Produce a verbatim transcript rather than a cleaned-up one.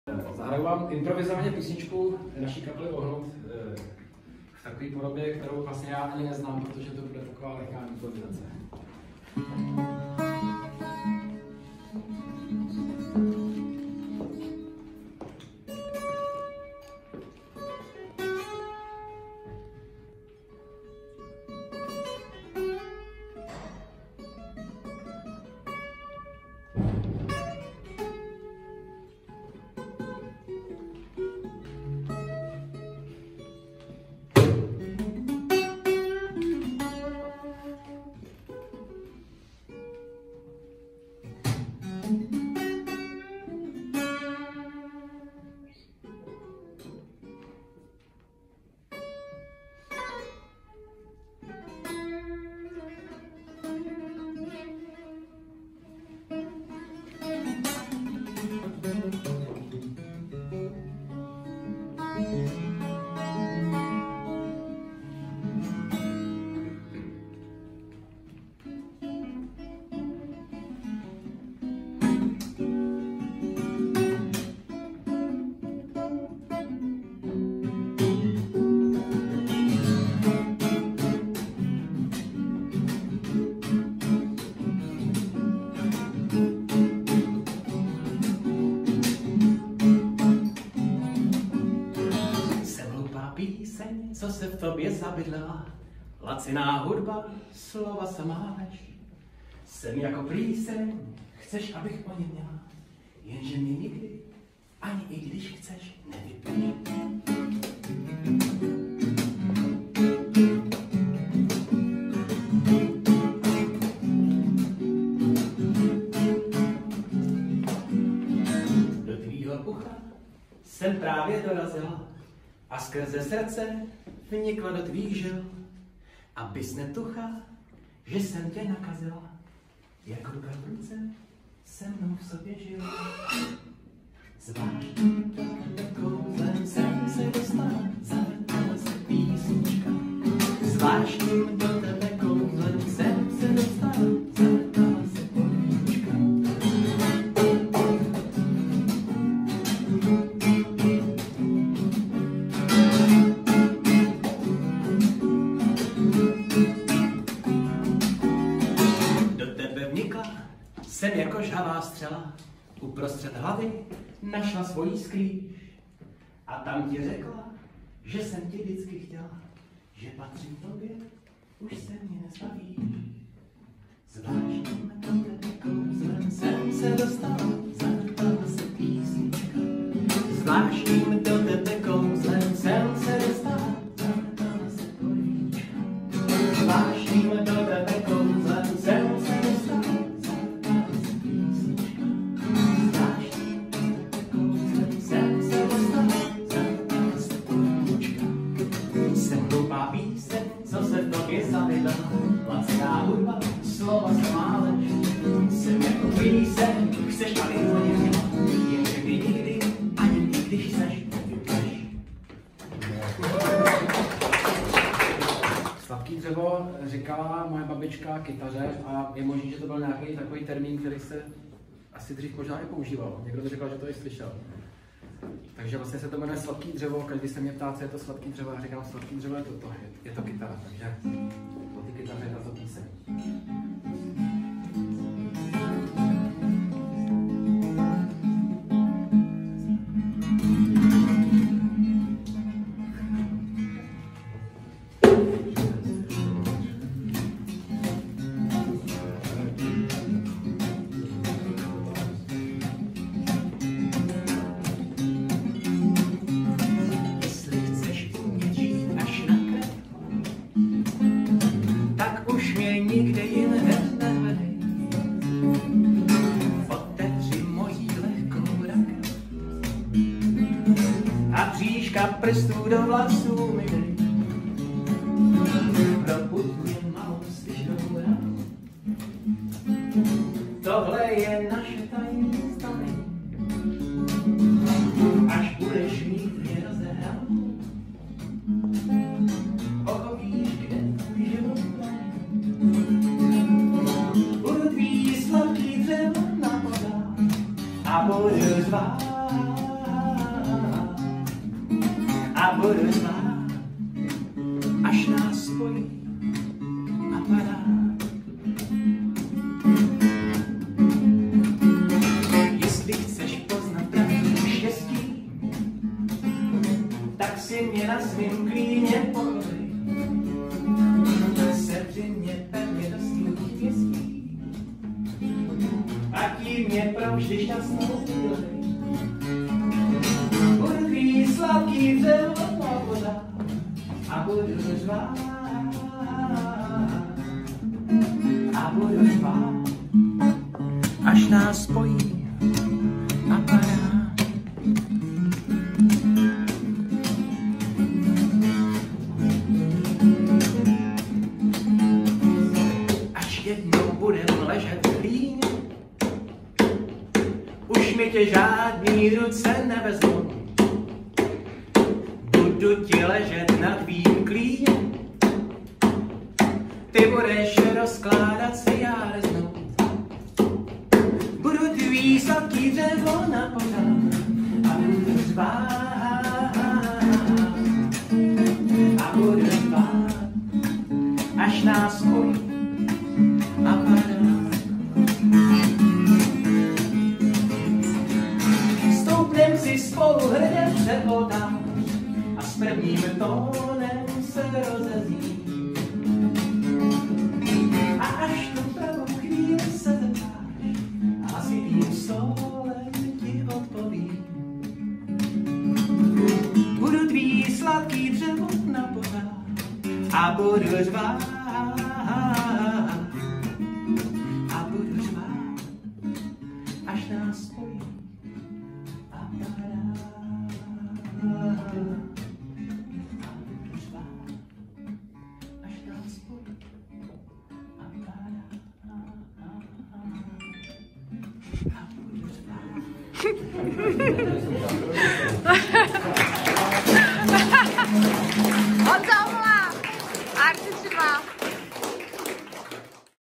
Zahraju vám improvizovaně písničku naší kapely Ohnout v takové podobě, kterou vlastně já ani neznám, protože to bude taková lehká improvizace. Co se v tobě zabydlela, laciná hudba, slova samá lež. Jsem jako plíseň, chceš, abych o ní měla, jenže mě nikdy, ani i když chceš, nevypíš. Do tvýho ucha jsem právě dorazila a skrze srdce vnikla do tvých žil, abys netucha, že jsem tě nakazila, jak ruka v ruce se mnou v sobě žil. Zvláštním kouzlem jsem se dostala, zavrtala se písnička. Zvláštním do tebe kouzlem jsem se dostala, zavrtala se políčka. Jsem jako žhavá střela, uprostřed hlavy našla svojí skrýž a tam ti řekla, že jsem tě vždycky chtěla, že patřím tobě, už se mě nezbavíš. Zvláštním do tebe kouzlem jsem se dostala, zavrtala se písnička. Zvláštním do tebe kouzlem jsem se dostala, zavrtala se políčka. Zvláštním do tebe kouzlem jsem se dostala, co se v tobě zabydla, laciná hudba, slova samá lež. Jsem jako píseň, chceš, aby o ně měla, jenže kdy nikdy, ani když chceš, nevypneš. Sladký dřevo říkala moje babička kytaře a je možný, že to byl nějaký takový termín, který se asi dřív možná i používal. Někdo mi říkal, že to i slyšel. Takže vlastně se to jmenuje sladký dřevo, každý se mě ptá, co je to sladký dřevo, já říkám, sladký dřevo je to, to je, je to kytara, takže po ty kytaře je to píseň. Nikde jinde nehledej, otevři mojí lehkou rakev a příška prstů do vlasů mi dej. Probuď mě malou styčnou ránu, tohle je naše tajemství, až budeš mít mě rozehrát, pochopíš, kde tvůj život je. Budu tvý sladký dřevo na podách a budu zvát budu řvát, až nás spojí aparát. Jestli chceš poznat pravdu štěstí, tak si mě na svým klíně pochopej. Sevři mě pevně do svých pěstí, a tím mě provždy šťastnou udělej. Budu tvý sladký dřevo voda a budu řvát, a budu řvát, až nás spojí aparát. Až jednou budem ležet v hlíně, už mi tě žádný ruce nevezmou. Budu ti ležet na tvým klíně, ty budeš rozkládat si járeznou. Budu tvý sladký dřevo na pořád a budu řvát, a budu řvát, až nás spojí aparát. Stoupnem si spolu hrdě před oltář a s prvním tónem se rozezní. A až tu pravou chvíli se zeptáš, hlasitým solem ti odpovím. Budu tvý sladký dřevo na pořád a budu řvát, a budu řvát, až nás spojí aparát. A budu řvát, až nás spojí aparát. A budu řvát.